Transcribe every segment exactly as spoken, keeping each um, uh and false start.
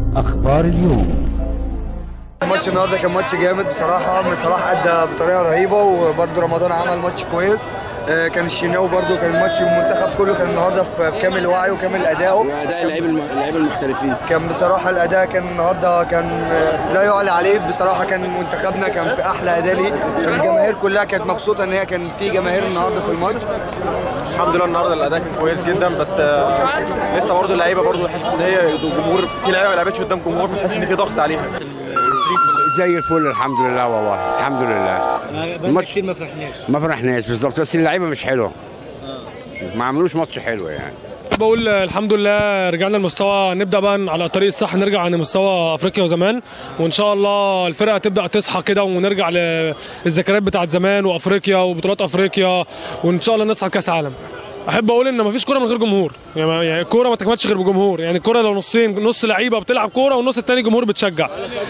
أخبار اليوم. الماتش النهارده كان ماتش جامد بصراحه. صلاح ادى بطريقه رهيبه، وبرده رمضان عمل ماتش كويس. كان الشناوي برده كان الماتش المنتخب كله كان النهارده في كامل وعيه وكامل ادائه. واداء اللعيبه اللعيبه المحترفين كان بصراحه الاداء كان النهارده كان لا يعلى عليه بصراحه. كان منتخبنا كان في احلى اداء ليه. كان الجماهير كلها كانت مبسوطه ان هي كان في جماهير النهارده في الماتش. الحمد لله النهارده الاداء كان كويس جدا، بس لسه برده اللعيبه برده تحس ان هي جمهور، في لعيبه ما لعبتش قدام جمهور، فتحس ان في ضغط عليها. زي الفل الحمد لله، والله الحمد لله. بقالنا كتير ما فرحناش ما فرحناش بالظبط، بس اللعيبه مش حلوه، ما عملوش ماتش حلو يعني. بقول الحمد لله رجعنا المستوى، نبدا بقى على الطريق الصح، نرجع عن مستوى افريقيا وزمان، وان شاء الله الفرقه تبدا تصحى كده ونرجع للذكريات بتاعت زمان وافريقيا وبطولات افريقيا، وان شاء الله نصعد كاس عالم. احب اقول ان مفيش كوره من غير جمهور، يعني الكوره ما تكملش غير بجمهور. يعني الكوره لو نصين، نص لعيبه بتلعب كوره والنص الثاني جمهور بتشجع.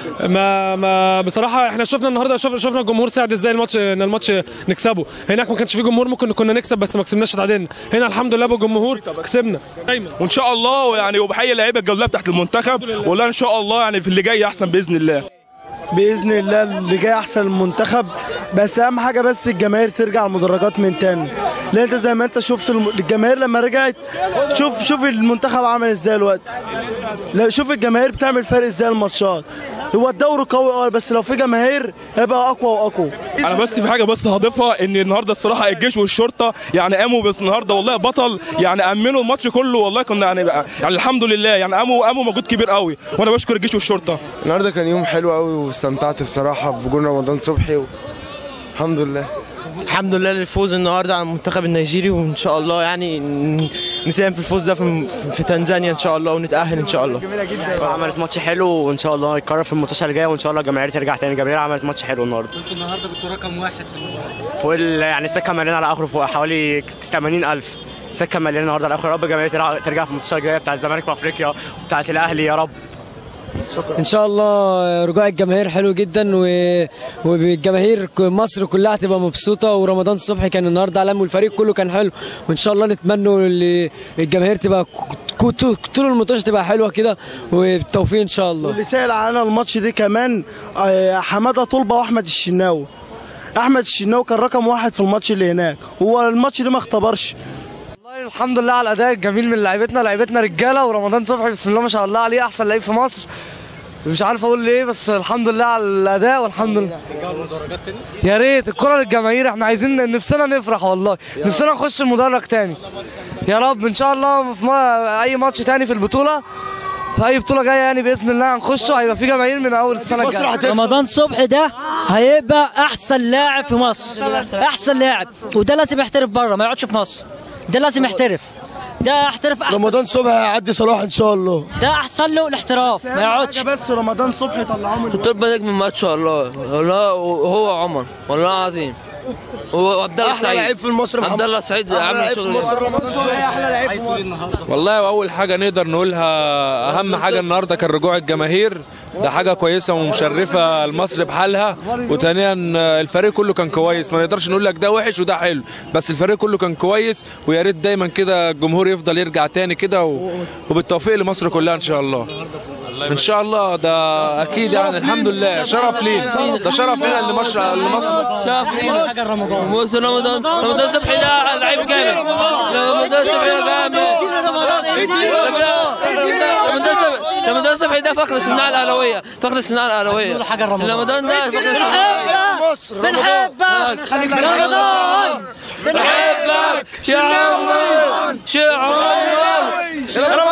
ما ما بصراحه احنا شفنا النهارده، شفنا شفنا الجمهور ساعد ازاي الماتش، ان الماتش نكسبه. هناك ما كانش فيه جمهور، ممكن كنا نكسب بس ما كسبناش، اتعادلنا. هنا الحمد لله بالجمهور كسبنا دايما. وان شاء الله يعني، وبحيي اللعيبه الجولات تحت المنتخب، والله ان شاء الله يعني في اللي جاي احسن باذن الله. باذن الله اللي جاي احسن المنتخب، بس اهم حاجه بس الجماهير ترجع المدرجات من تاني. لان انت زي ما انت شفت الجماهير لما رجعت، شوف شوف المنتخب عمل ازاي دلوقتي. شوف الجماهير بتعمل فرق ازاي الماتشات. هو الدوري قوي اه، بس لو في جماهير هيبقى اقوى واقوى. انا بس في حاجه بس هضيفها، ان النهارده الصراحه الجيش والشرطه يعني قاموا بس النهارده والله بطل، يعني امنوا الماتش كله والله. كنا يعني بقى يعني الحمد لله يعني قاموا قاموا مجهود كبير قوي، وانا بشكر الجيش والشرطه. النهارده كان يوم حلو قوي، واستمتعت بصراحه بجون رمضان صبحي و... الحمد لله. الحمد لله للفوز النهارده على المنتخب النيجيري، وان شاء الله يعني نساهم في الفوز ده في, في تنزانيا ان شاء الله، ونتاهل ان شاء الله. عملت ماتش حلو، وان شاء الله يتكرر في الماتشات الجايه، وان شاء الله الجماهير ترجع تاني. الجماهير عملت ماتش حلو النهارده. انتوا النهارده كنتوا رقم واحد في المباراه فوق يعني السكه مليانه على اخره، فوق حوالي ثمانين ألف سكه مليانه النهارده على اخره. يا رب الجماهير ترجع في الماتشات الجايه بتاعت الزمالك وافريقيا وبتاعت الاهلي يا رب. شكرا. ان شاء الله رجوع الجماهير حلو جدا، و... والجماهير مصر كلها هتبقى مبسوطه. ورمضان صبحي كان النهارده علم، والفريق كله كان حلو، وان شاء الله نتمنى الجماهير تبقى طول الماتش تبقى حلوه كده، وبالتوفيق ان شاء الله. واللي سائل على الماتش ده كمان حماده طلبه واحمد الشناوي. احمد الشناوي كان رقم واحد في الماتش اللي هناك، هو الماتش ده ما اختبرش. الحمد لله على الاداء الجميل من لعيبتنا. لعيبتنا رجاله، ورمضان صبحي بسم الله ما شاء الله عليه احسن لعيب في مصر. مش عارف اقول ليه، بس الحمد لله على الاداء والحمد لله. يا ريت الكره للجماهير، احنا عايزين نفسنا نفرح والله، نفسنا نخش المدرج تاني يا رب. ان شاء الله في اي ماتش تاني في البطوله، في اي بطوله جايه يعني باذن الله هنخشه، هيبقى في جماهير من اول السنه الجايه. رمضان صبحي ده هيبقى احسن لاعب في مصر، احسن لاعب، وده لازم يحترف بره، ما يقعدش في مصر. ده لازم يحترف، ده احترف احسن. رمضان صبحي هيعدي صلاح ان شاء الله، ده احسن له الاحتراف، ما يقعدش. بس رمضان صبحي طلعوه من الطب نجم الماتش والله، والله وهو عمر والله العظيم، وعبد الله سعيد لعيب في مصر. عبد الله سعيد عامل شغل رمضان صبحي احلى لعيب في مصر والله. واول حاجه نقدر نقولها، اهم حاجه النهارده كان رجوع الجماهير، ده حاجه كويسه ومشرفه لمصر بحالها. وثانيا الفريق كله كان كويس، ما نقدرش نقول لك ده وحش وده حلو، بس الفريق كله كان كويس. ويا ريت دايما كده الجمهور يفضل يرجع تاني كده، وبالتوفيق لمصر كلها ان شاء الله. ان شاء الله ده اكيد يعني. الحمد لله شرف لينا، ده شرف لينا اللي مصر اللي مصر شرف لينا. رمضان رمضان رمضان صبحي ده لعيب جامد. رمضان صبحي جامد. رمضان صبحي رمضان صبحي ده فخر الصناعه الاهلاويه، فخر الصناعه الاهلاويه. رمضان ده فخر بنحبك بنحبك رمضان، بنحبك يا عمر يا عمر.